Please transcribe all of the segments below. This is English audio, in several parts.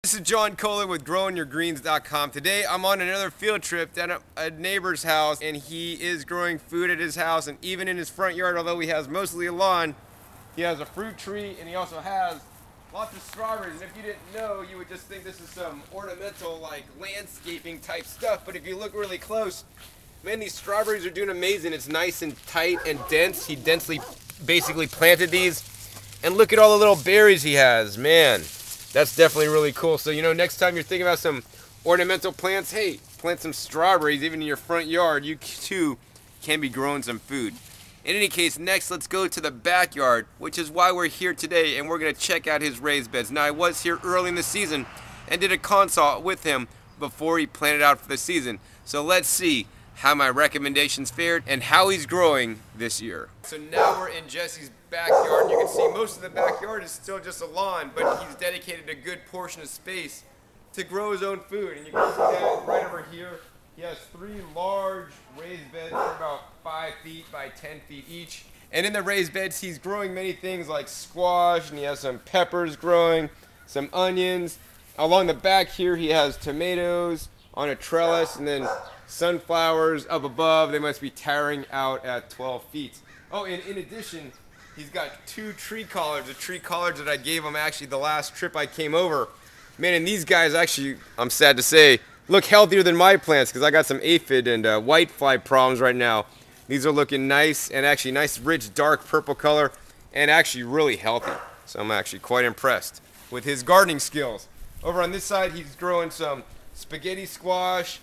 This is John Kohler with GrowingYourGreens.com. Today I'm on another field trip down at a neighbor's house, and he is growing food at his house, and even in his front yard, although he has mostly a lawn, he has a fruit tree, and he also has lots of strawberries. And if you didn't know, you would just think this is some ornamental, like landscaping type stuff, but if you look really close, man, these strawberries are doing amazing. It's nice and tight and dense. He densely basically planted these, and look at all the little berries he has, man. That's definitely really cool. So, next time you're thinking about some ornamental plants, hey, plant some strawberries even in your front yard. You too can be growing some food. In any case, next let's go to the backyard, which is why we're here today, and we're going to check out his raised beds. Now, I was here early in the season and did a consult with him before he planted out for the season. So let's see how my recommendations fared and how he's growing this year. So now we're in Jesse's backyard, and you can see most of the backyard is still just a lawn, but he's dedicated a good portion of space to grow his own food. And you can see that right over here. He has 3 large raised beds. They're about 5 feet by 10 feet each. And in the raised beds, he's growing many things like squash, and he has some peppers growing, some onions. Along the back here, he has tomatoes on a trellis, and then sunflowers up above. They must be towering out at 12 feet. Oh, and in addition, he's got 2 tree collards, the tree collards that I gave him actually the last trip I came over. Man, and these guys actually, I'm sad to say, look healthier than my plants because I got some aphid and whitefly problems right now. These are looking nice, and actually nice, rich, dark purple color, and actually really healthy. So I'm actually quite impressed with his gardening skills. Over on this side, he's growing some spaghetti squash.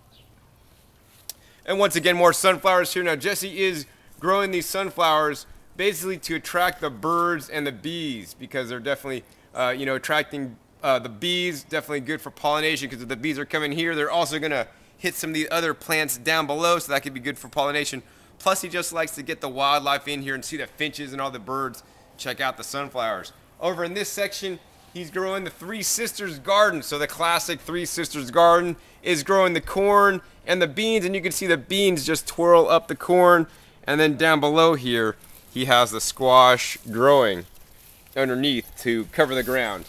And once again, more sunflowers here. Now, Jesse is growing these sunflowers basically to attract the birds and the bees, because they're definitely, attracting the bees. Definitely good for pollination, because if the bees are coming here, they're also going to hit some of the other plants down below, so that could be good for pollination. Plus, he just likes to get the wildlife in here and see the finches and all the birds check out the sunflowers. Over in this section, he's growing the Three Sisters garden. So the classic Three Sisters garden is growing the corn and the beans, and you can see the beans just twirl up the corn. And then down below here, he has the squash growing underneath to cover the ground.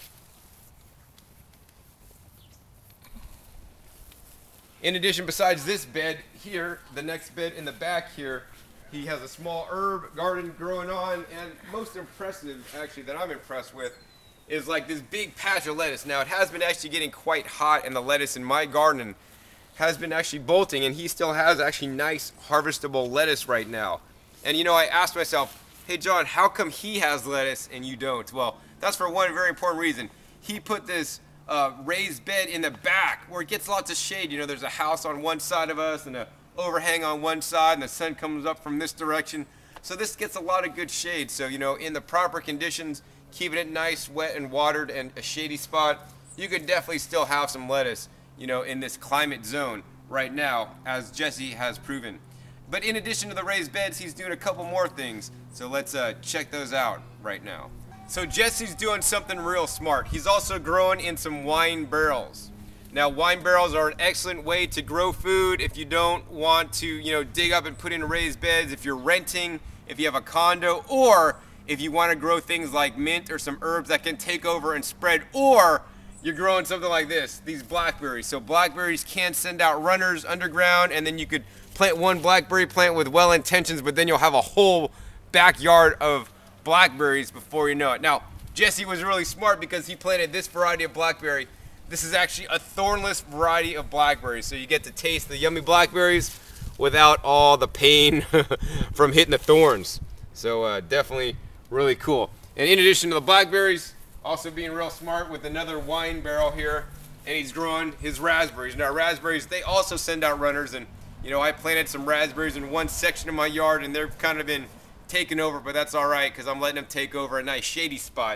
In addition, besides this bed here, the next bed in the back here, he has a small herb garden growing on, and most impressive, actually, that I'm impressed with, is like this big patch of lettuce. Now, it has been actually getting quite hot, and the lettuce in my garden has been actually bolting, and he still has actually nice harvestable lettuce right now. And I asked myself, hey John, how come he has lettuce and you don't? Well, that's for one very important reason. He put this raised bed in the back where it gets lots of shade. There's a house on one side of us and an overhang on one side, and the sun comes up from this direction. So this gets a lot of good shade. So, in the proper conditions, keeping it nice, wet and watered, and a shady spot, you could definitely still have some lettuce, in this climate zone right now, as Jesse has proven. But in addition to the raised beds, he's doing a couple more things. So let's check those out right now. So Jesse's doing something real smart. He's also growing in some wine barrels. Now, wine barrels are an excellent way to grow food if you don't want to, dig up and put in raised beds, if you're renting, if you have a condo, or if you want to grow things like mint or some herbs that can take over and spread, or you're growing something like this, these blackberries. So blackberries can send out runners underground, and then you could plant one blackberry plant with well intentions, but then you'll have a whole backyard of blackberries before you know it. Now, Jesse was really smart because he planted this variety of blackberry. This is actually a thornless variety of blackberries, so you get to taste the yummy blackberries without all the pain from hitting the thorns. So definitely really cool. And in addition to the blackberries, also being real smart with another wine barrel here, and he's growing his raspberries. Now, raspberries, they also send out runners, and I planted some raspberries in one section of my yard, and they've kind of been taken over, but that's all right because I'm letting them take over a nice shady spot.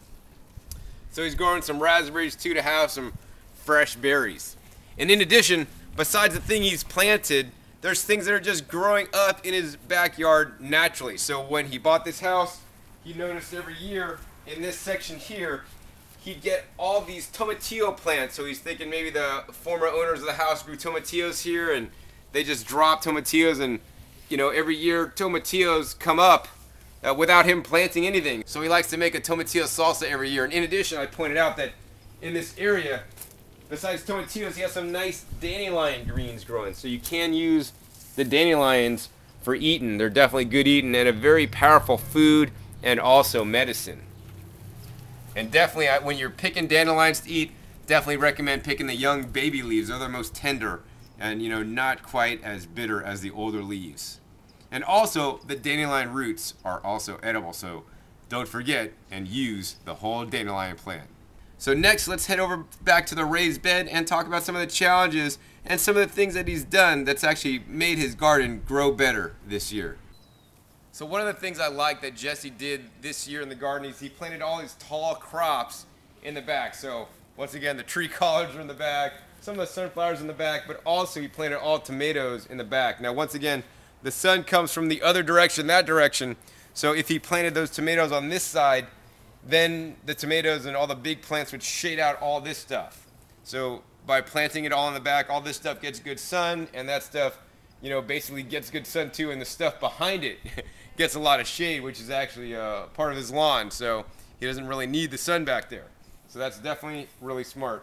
So he's growing some raspberries too to have some fresh berries. And in addition, besides the thing he's planted, there's things that are just growing up in his backyard naturally. So when he bought this house, he noticed every year in this section here, he'd get all these tomatillo plants. So he's thinking maybe the former owners of the house grew tomatillos here, and they just dropped tomatillos, and every year tomatillos come up without him planting anything. So he likes to make a tomatillo salsa every year. And in addition, I pointed out that in this area, besides tomatillos, he has some nice dandelion greens growing. So you can use the dandelions for eating. They're definitely good eating and a very powerful food and also medicine. And definitely, when you're picking dandelions to eat, definitely recommend picking the young baby leaves. They're the most tender and, you know, not quite as bitter as the older leaves. And also, the dandelion roots are also edible, so don't forget and use the whole dandelion plant. So next, let's head over back to the raised bed and talk about some of the challenges and some of the things that he's done that's actually made his garden grow better this year. So one of the things I like that Jesse did this year in the garden is he planted all his tall crops in the back. So once again, the tree collards are in the back, some of the sunflowers in the back, but also he planted all tomatoes in the back. Now once again, the sun comes from the other direction, that direction. So if he planted those tomatoes on this side, then the tomatoes and all the big plants would shade out all this stuff. So by planting it all in the back, all this stuff gets good sun, and that stuff, you know, basically gets good sun too, and the stuff behind it gets a lot of shade, which is actually part of his lawn, so he doesn't really need the sun back there. So that's definitely really smart.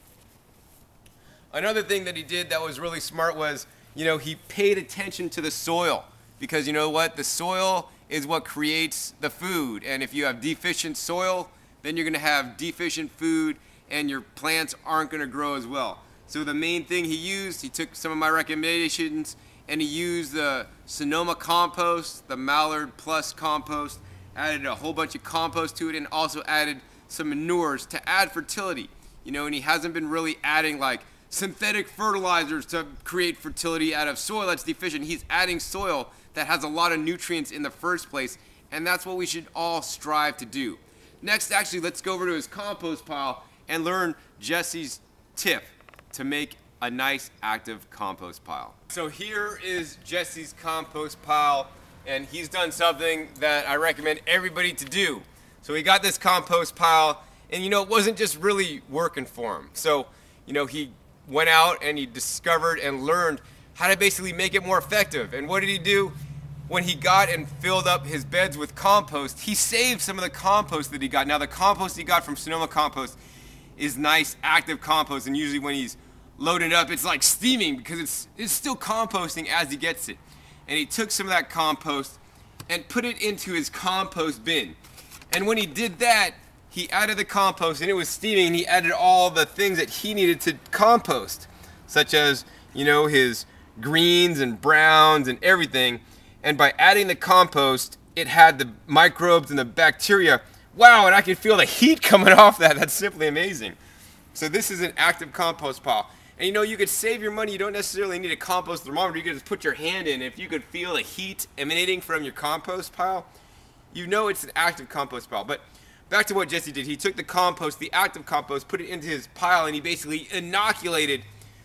Another thing that he did that was really smart was, you know, he paid attention to the soil, because you know what, the soil is what creates the food, and if you have deficient soil, then you're going to have deficient food and your plants aren't going to grow as well. So the main thing he used, he took some of my recommendations and he used the Sonoma compost, the Mallard Plus compost, added a whole bunch of compost to it, and also added some manures to add fertility. You know, and he hasn't been really adding like synthetic fertilizers to create fertility out of soil that's deficient. He's adding soil that has a lot of nutrients in the first place, and that's what we should all strive to do. Next, actually, let's go over to his compost pile and learn Jesse's tip to make a nice active compost pile. So here is Jesse's compost pile, and he's done something that I recommend everybody to do. So he got this compost pile, and you know, it wasn't just really working for him. So, you know, he went out and he discovered and learned how to basically make it more effective. And what did he do? When he got and filled up his beds with compost, he saved some of the compost that he got. Now the compost he got from Sonoma Compost is nice active compost, and usually when he's loaded up, it's like steaming because it's still composting as he gets it. And he took some of that compost and put it into his compost bin. And when he did that, he added the compost and it was steaming, and he added all the things that he needed to compost, such as, you know, his greens and browns and everything. And by adding the compost, it had the microbes and the bacteria. Wow, and I can feel the heat coming off that. That's simply amazing. So this is an active compost pile. And you know, you could save your money. You don't necessarily need a compost thermometer. You could just put your hand in. If you could feel the heat emanating from your compost pile, you know it's an active compost pile. But back to what Jesse did. He took the compost, the active compost, put it into his pile, and he basically inoculated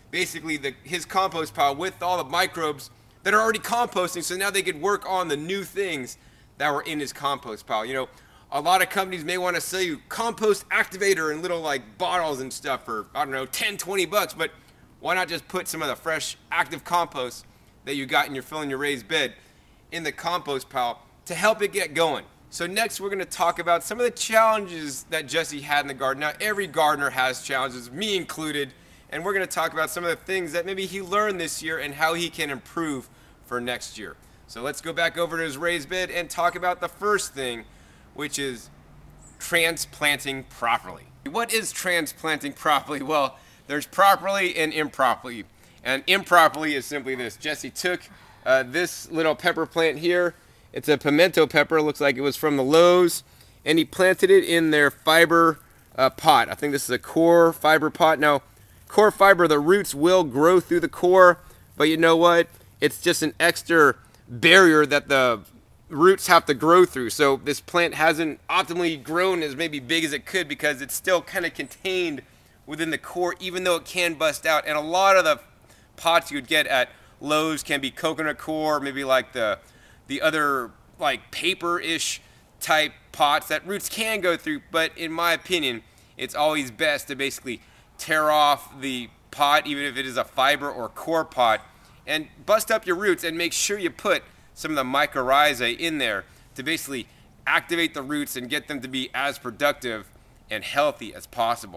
his compost pile with all the microbes that are already composting, so now they could work on the new things that were in his compost pile. You know, a lot of companies may want to sell you compost activator in little like bottles and stuff for, I don't know, 10, 20 bucks, but why not just put some of the fresh active compost that you got in your filling your raised bed in the compost pile to help it get going. So next we're going to talk about some of the challenges that Jesse had in the garden. Now every gardener has challenges, me included, and we're going to talk about some of the things that maybe he learned this year and how he can improve for next year. So let's go back over to his raised bed and talk about the first thing, which is transplanting properly. What is transplanting properly? Well, there's properly and improperly. And improperly is simply this. Jesse took this little pepper plant here. It's a pimento pepper. Looks like it was from the Lowe's. And he planted it in their fiber pot. I think this is a core fiber pot. Now, core fiber, the roots will grow through the core, but you know what? It's just an extra barrier that the roots have to grow through. So this plant hasn't optimally grown as maybe big as it could because it's still kind of contained within the core, even though it can bust out. And a lot of the pots you would get at Lowe's can be coconut core, maybe like the other like paper-ish type pots that roots can go through. But in my opinion, it's always best to basically tear off the pot, even if it is a fiber or core pot, and bust up your roots and make sure you put some of the mycorrhizae in there to basically activate the roots and get them to be as productive and healthy as possible.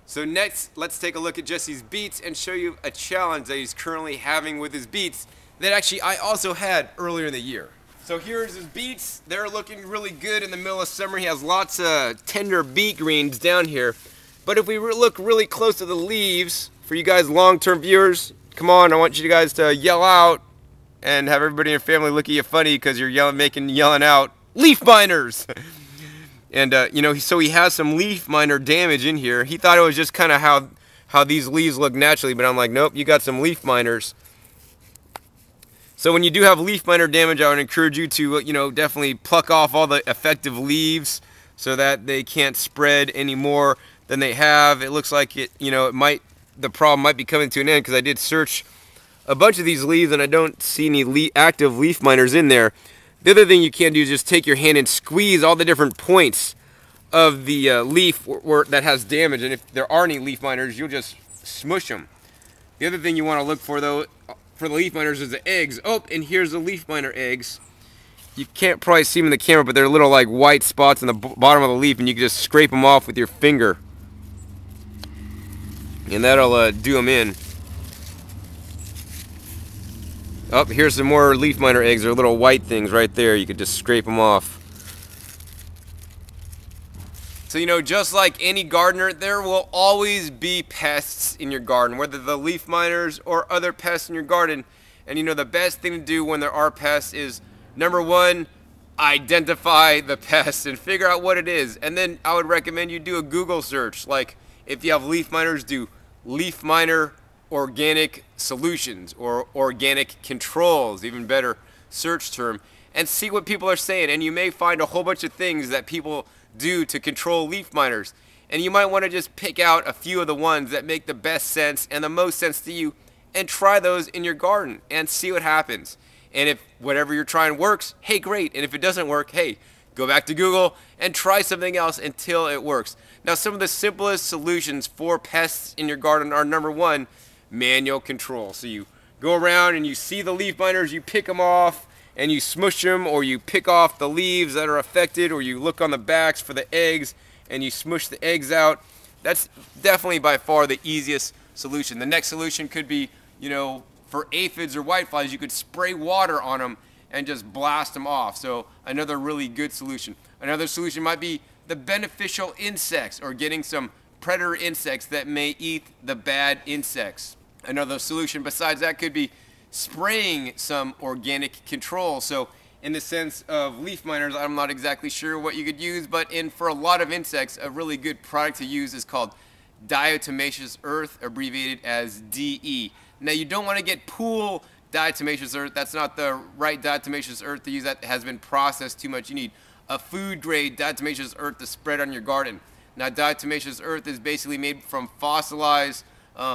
So next, let's take a look at Jesse's beets and show you a challenge that he's currently having with his beets that actually I also had earlier in the year. So here's his beets. They're looking really good in the middle of summer. He has lots of tender beet greens down here. But if we look really close to the leaves, for you guys long-term viewers, come on, I want you guys to yell out and have everybody in your family look at you funny because you're yelling out, leaf miners! And you know, so he has some leaf miner damage in here. He thought it was just kind of how these leaves look naturally, but I'm like, nope, you got some leaf miners. So when you do have leaf miner damage, I would encourage you to, you know, definitely pluck off all the effective leaves so that they can't spread any more than they have. It looks like it, you know, the problem might be coming to an end because I did search a bunch of these leaves and I don't see any active leaf miners in there. The other thing you can do is just take your hand and squeeze all the different points of the leaf that has damage, and if there are any leaf miners, you'll just smush them. The other thing you want to look for, though, for the leaf miners is the eggs. Oh, and here's the leaf miner eggs. You can't probably see them in the camera, but they're little like white spots on the bottom of the leaf, and you can just scrape them off with your finger. And that'll do them in. Oh, here's some more leaf miner eggs. They're little white things right there. You could just scrape them off. So, you know, just like any gardener, there will always be pests in your garden, whether the leaf miners or other pests in your garden. And, you know, the best thing to do when there are pests is, number one, identify the pest and figure out what it is. And then I would recommend you do a Google search. Like, if you have leaf miners, do leaf miner organic solutions or organic controls, even better search term, and see what people are saying. And you may find a whole bunch of things that people do to control leaf miners, and you might want to just pick out a few of the ones that make the best sense and the most sense to you and try those in your garden and see what happens. And if whatever you're trying works, hey, great. And if it doesn't work, hey, go back to Google and try something else until it works. Now, some of the simplest solutions for pests in your garden are, number one, manual control. So you go around and you see the leaf miners, you pick them off and you smush them, or you pick off the leaves that are affected, or you look on the backs for the eggs and you smush the eggs out. That's definitely by far the easiest solution. The next solution could be, you know, for aphids or whiteflies, you could spray water on them and just blast them off. So another really good solution. Another solution might be the beneficial insects, or getting some predator insects that may eat the bad insects. Another solution besides that could be spraying some organic control. So in the sense of leaf miners, I'm not exactly sure what you could use, but for a lot of insects, a really good product to use is called diatomaceous earth, abbreviated as DE. Now, you don't want to get pool diatomaceous earth. That's not the right diatomaceous earth to use. That has been processed too much. You need a food grade diatomaceous earth to spread on your garden. Now, diatomaceous earth is basically made from fossilized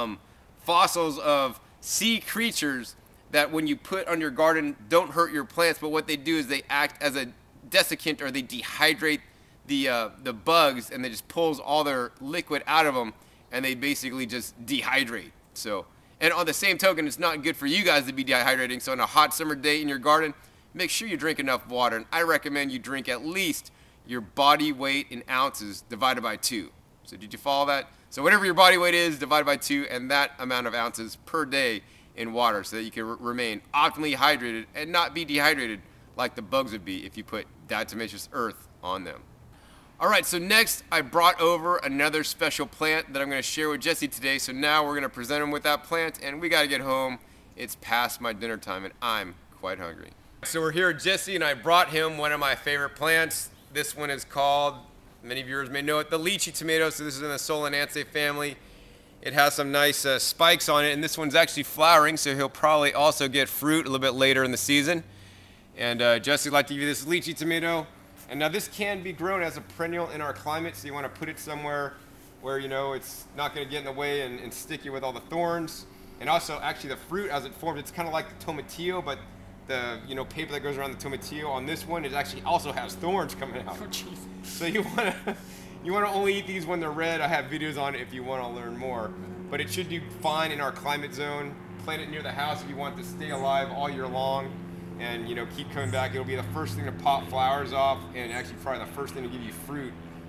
fossils of sea creatures that when you put on your garden don't hurt your plants, but what they do is they act as a desiccant, or they dehydrate the bugs, and they just pulls all their liquid out of them, and they basically just dehydrate. So, and on the same token, it's not good for you guys to be dehydrating. So on a hot summer day in your garden, make sure you drink enough water, and I recommend you drink at least your body weight in ounces divided by 2. So did you follow that? So whatever your body weight is divided by 2, and that amount of ounces per day in water, so that you can remain optimally hydrated and not be dehydrated like the bugs would be if you put diatomaceous earth on them. Alright, so next I brought over another special plant that I'm going to share with Jesse today. So now we're going to present him with that plant, and we got to get home. It's past my dinner time and I'm quite hungry. So we're here with Jesse, and I brought him one of my favorite plants. This one is called, many viewers may know it, the lychee tomato. So this is in the Solanaceae family. It has some nice spikes on it, and this one's actually flowering, so he'll probably also get fruit a little bit later in the season. And Jesse would like to give you this lychee tomato. And now this can be grown as a perennial in our climate, so you want to put it somewhere where, you know, it's not going to get in the way and stick you with all the thorns. And also, actually, the fruit as it forms, it's kind of like the tomatillo, but the, you know, paper that goes around the tomatillo on this one, it actually also has thorns coming out. Oh, jeez. So you want to only eat these when they're red. I have videos on it if you want to learn more. But it should do fine in our climate zone. Plant it near the house if you want it to stay alive all year long, and, you know, keep coming back. It'll be the first thing to pop flowers off, and actually probably the first thing to give you fruit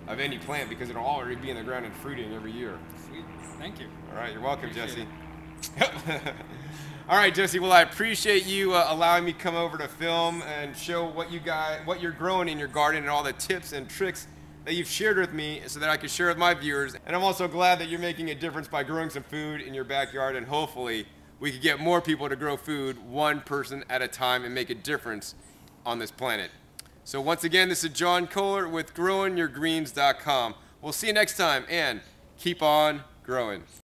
of any plant because it'll already be in the ground and fruiting every year. Sweet. Thank you. All right, you're welcome, Appreciate Jesse. All right, Jesse. Well, I appreciate you allowing me to come over to film and show what you're growing in your garden and all the tips and tricks that you've shared with me so that I can share with my viewers. And I'm also glad that you're making a difference by growing some food in your backyard, and hopefully we could get more people to grow food one person at a time and make a difference on this planet. So once again, this is John Kohler with growingyourgreens.com. We'll see you next time, and keep on growing.